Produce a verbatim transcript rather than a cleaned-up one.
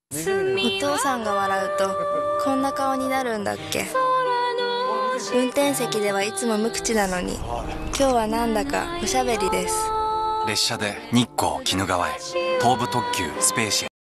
お父さんが笑うとこんな顔になるんだっけ。運転席ではいつも無口なのに今日はなんだかおしゃべりです。 列車で日光・鬼怒川へ東武特急スペーシア